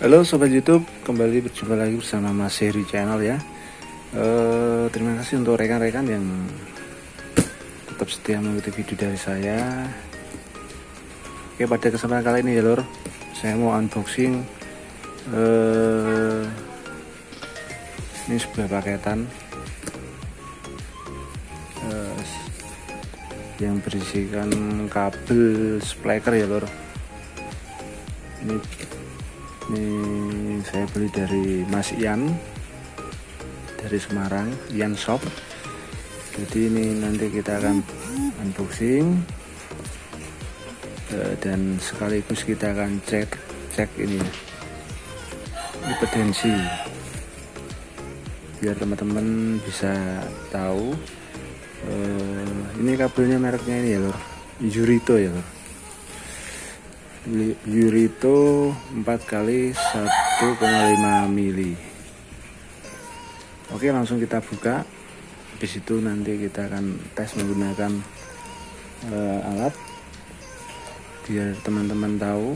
Halo Sobat YouTube, kembali berjumpa lagi bersama Mas Heri Channel ya. Terima kasih untuk rekan-rekan yang tetap setia mengikuti video dari saya. Oke, pada kesempatan kali ini ya lor, saya mau unboxing ini sebuah paketan yang berisikan kabel splicer ya lor. Ini saya beli dari Mas Ian dari Semarang, Ian Shop. Jadi ini nanti kita akan unboxing dan sekaligus kita akan cek ini potensi biar teman-teman bisa tahu. Ini kabelnya mereknya ini ya lor, Yurito ya lor. Yurito 4x1,5 mili. Oke, langsung kita buka. Habis itu nanti kita akan tes menggunakan alat biar teman-teman tahu.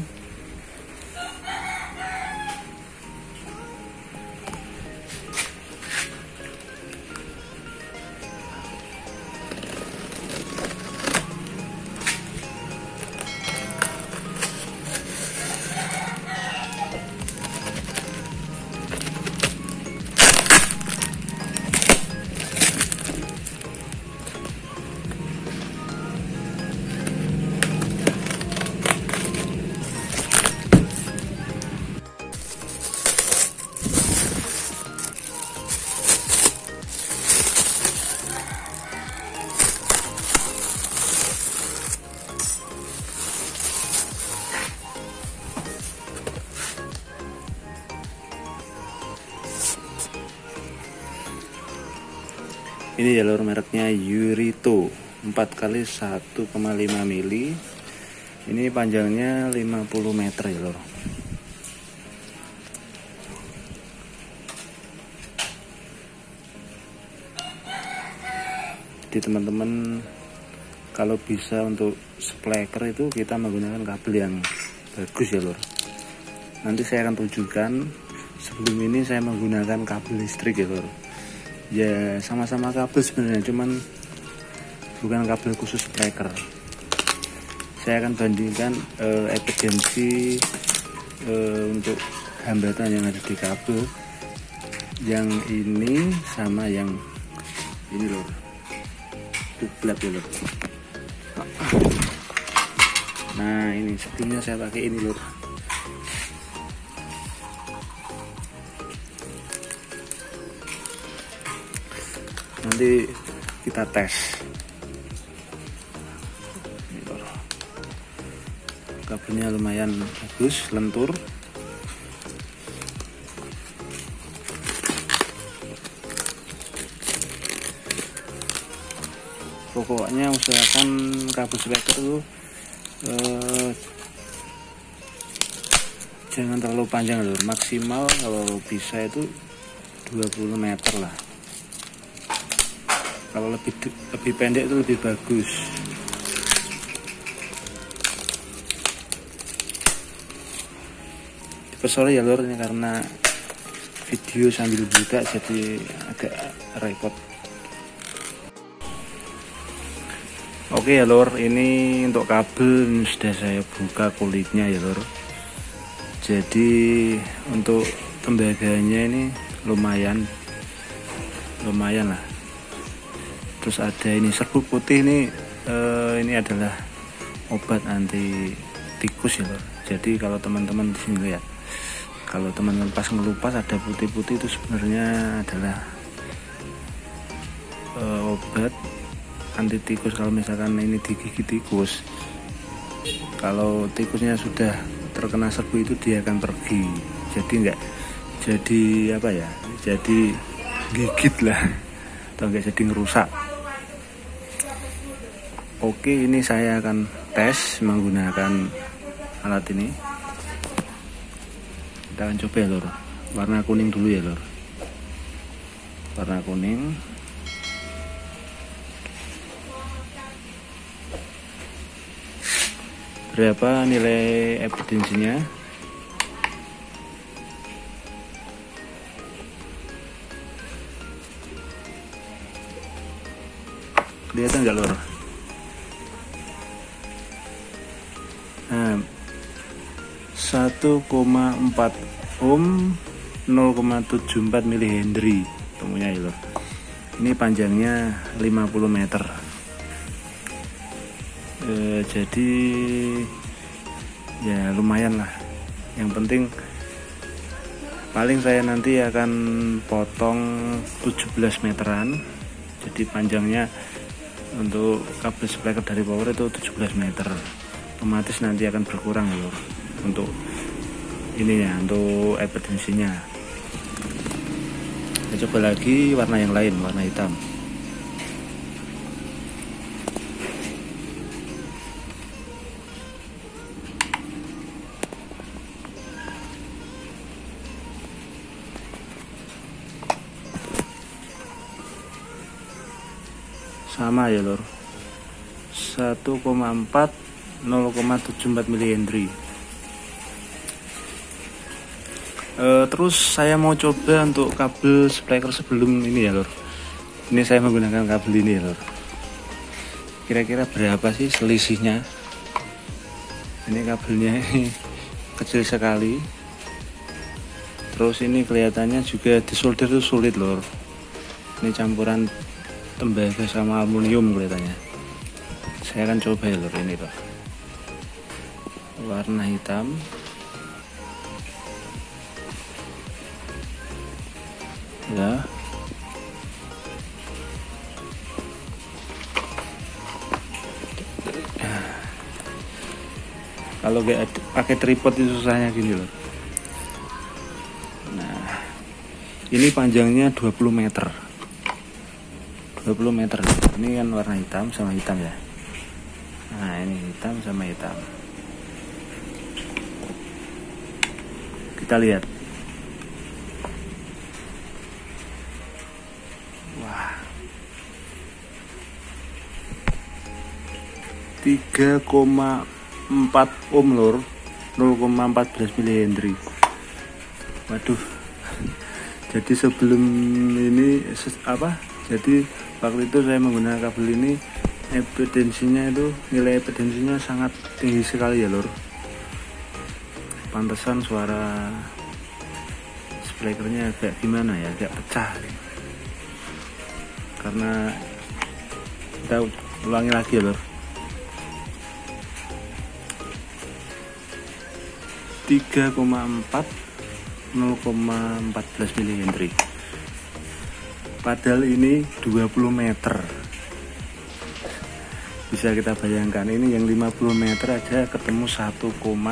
Ini jalur mereknya Yurito 4x1,5 mili. Ini panjangnya 50 meter ya lor. Jadi teman-teman kalau bisa untuk splicer itu kita menggunakan kabel yang bagus ya lor. Nanti saya akan tunjukkan. Sebelum ini saya menggunakan kabel listrik ya lor. Ya sama-sama kabel sebenarnya, cuman bukan kabel khusus splicer. Saya akan bandingkan efisiensi untuk hambatan yang ada di kabel yang ini sama yang ini loh, tublak ya loh. Nah ini sebelumnya saya pakai ini loh. Nanti kita tes. Kabelnya lumayan bagus, lentur. Pokoknya usahakan kabel splicer itu jangan terlalu panjang loh. Maksimal kalau bisa itu 20 meter lah. Kalau lebih pendek itu lebih bagus. Sorry ya lor, ini karena video sambil buka jadi agak repot. Oke ya lor, ini untuk kabel ini sudah saya buka kulitnya ya lor. Jadi untuk tembaganya ini lumayan lah. Terus ada ini serbuk putih ini adalah obat anti tikus ya lor. Jadi kalau teman-teman di sini lihat, kalau teman-teman pas ngelupas ada putih-putih itu sebenarnya adalah obat anti tikus. Kalau misalkan ini digigit tikus, kalau tikusnya sudah terkena serbuk itu dia akan pergi. Jadi enggak jadi apa ya? Jadi gigit lah atau enggak jadi ngerusak. Oke, ini saya akan tes menggunakan alat ini. Kita akan coba ya lor. Warna kuning dulu ya lor. Warna kuning. Berapa nilai efisiensinya? kelihatan nggak lor? Nah, 1,4 ohm 0,74 mH temunya ya lor. Ini panjangnya 50 meter. Jadi ya lumayan lah. Yang penting paling saya nanti akan potong 17 meteran. Jadi panjangnya untuk kabel splicer dari power itu 17 meter. Otomatis nanti akan berkurang ya lor untuk ini ya, untuk epidensinya. Kita coba lagi warna yang lain, warna hitam. Sama ya lor, 1,4 0,74 mH. Terus saya mau coba untuk kabel splicer sebelum ini ya lor. Ini saya menggunakan kabel ini ya lor. Kira-kira berapa sih selisihnya? Ini kabelnya ini kecil sekali. Terus ini kelihatannya juga disolder itu sulit lor. Ini campuran tembaga sama aluminium kelihatannya. Saya akan coba ya lor, ini Pak. Warna hitam. Ya. Kalau nggak pakai tripod itu susahnya gini loh. Nah, ini panjangnya 20 meter. 20 meter. Ini kan warna hitam sama hitam ya. Nah, ini hitam sama hitam. Kita lihat. Wah. 3,4 ohm lor, 0,14 mH. Waduh. Jadi sebelum ini jadi waktu itu saya menggunakan kabel ini, epidensinya itu, nilai epidensinya sangat tinggi sekali ya lor. Pantesan suara splicernya agak gimana ya, agak pecah. Karena kita ulangi lagi ya lor. 3,4 0,14 mH. Padahal ini 20 meter. Bisa kita bayangkan, ini yang 50 meter aja ketemu 1,4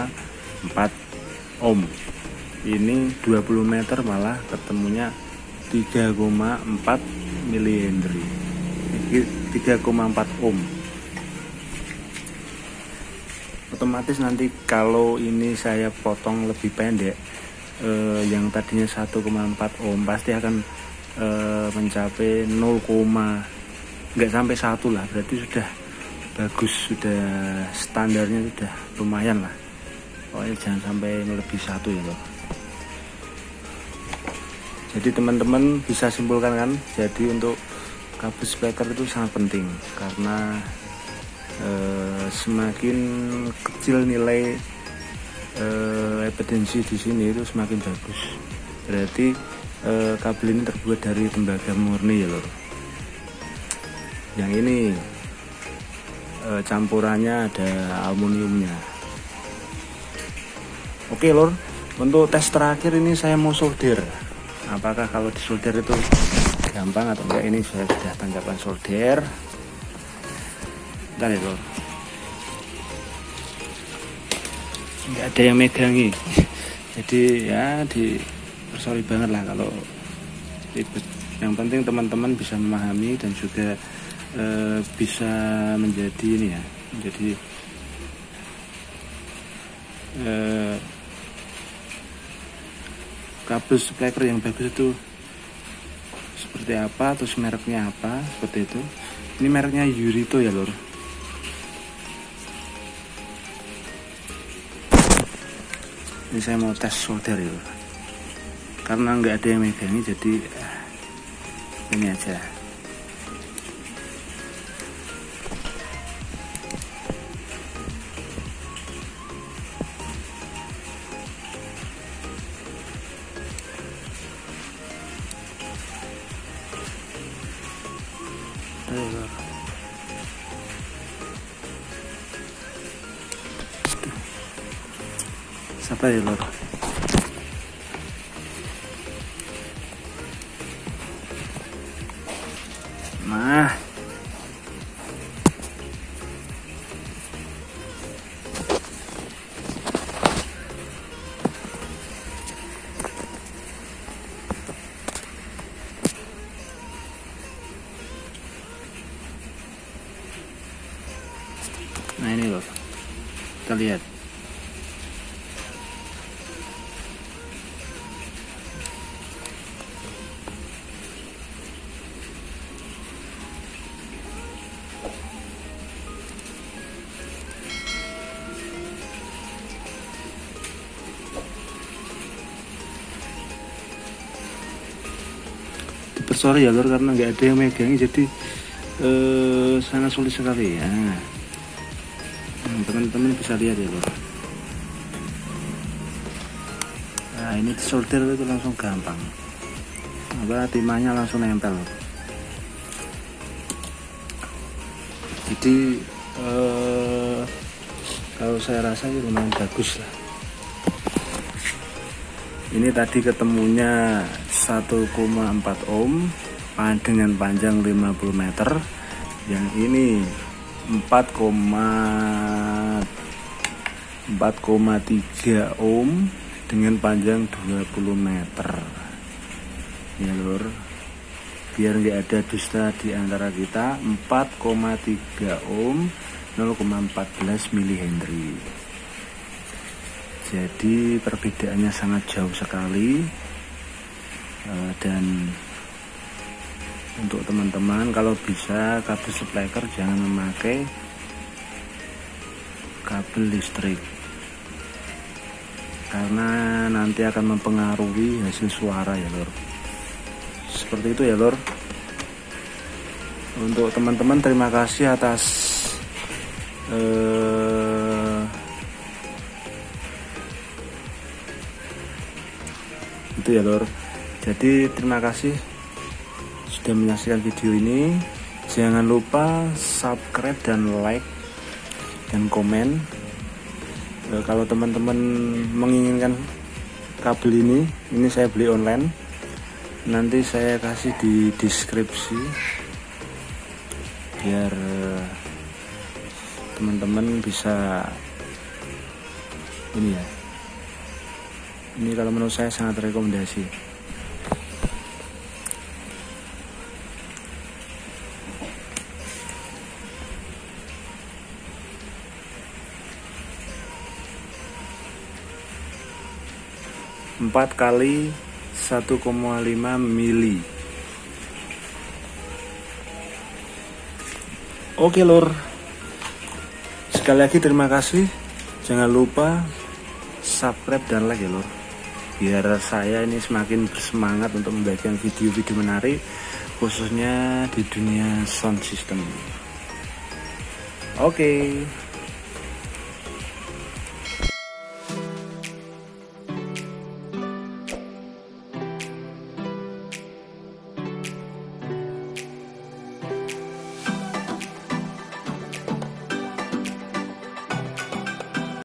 ohm. Ini 20 meter malah ketemunya 3,4 mH. 3,4 ohm. Otomatis nanti kalau ini saya potong lebih pendek, yang tadinya 1,4 ohm pasti akan mencapai 0, nggak sampai 1 lah, berarti sudah bagus, sudah standarnya sudah lumayan lah. Pokoknya jangan sampai melebihi 1 ya loh. Jadi teman-teman bisa simpulkan kan, jadi untuk kabel splicer itu sangat penting karena semakin kecil nilai epidensi di sini itu semakin bagus. Berarti kabel ini terbuat dari tembaga murni ya lor. Yang ini campurannya ada aluminiumnya. Oke lor, untuk tes terakhir ini saya mau solder. Apakah kalau disolder itu gampang atau enggak? Ini saya sudah tancapkan solder. Bentar ya lor, nggak ada yang megangi. Jadi ya sorry banget lah kalau ribet. Yang penting teman-teman bisa memahami dan juga bisa menjadi ini ya, menjadi kabel splicer yang bagus itu seperti apa, terus mereknya apa, seperti itu. Ini mereknya Yurito ya lor. Ini saya mau tes solder ya lor. Karena nggak ada yang megangi, jadi ini aja. ya lor. Siapa ya lor? Nah, ini loh, kita lihat. Sorry ya lor, karena nggak ada yang megangin, jadi sangat sulit sekali ya. Teman-teman bisa lihat ya lor. Nah ini disortir itu langsung gampang, timahnya langsung nempel. Jadi kalau saya rasa ini lumayan bagus lah. Ini tadi ketemunya 1,4 ohm dengan panjang 50 meter. Yang ini 4,3 ohm dengan panjang 20 meter. Ya lor, biar nggak ada dusta di antara kita. 4,3 ohm 0,14 milihenry. Jadi perbedaannya sangat jauh sekali. Dan untuk teman-teman kalau bisa kabel splicer jangan memakai kabel listrik, karena nanti akan mempengaruhi hasil suara ya lor. Seperti itu ya lor. Untuk teman-teman terima kasih atas itu ya lor. Jadi terima kasih sudah menyaksikan video ini. Jangan lupa subscribe dan like dan komen. Kalau teman-teman menginginkan kabel ini saya beli online. Nanti saya kasih di deskripsi biar teman-teman bisa ini ya. Ini kalau menurut saya sangat rekomendasi. Empat kali 1,5 mili. Oke lor, sekali lagi terima kasih. Jangan lupa subscribe dan like ya lor, biar saya ini semakin bersemangat untuk membagikan video-video menarik, khususnya di dunia sound system. Oke.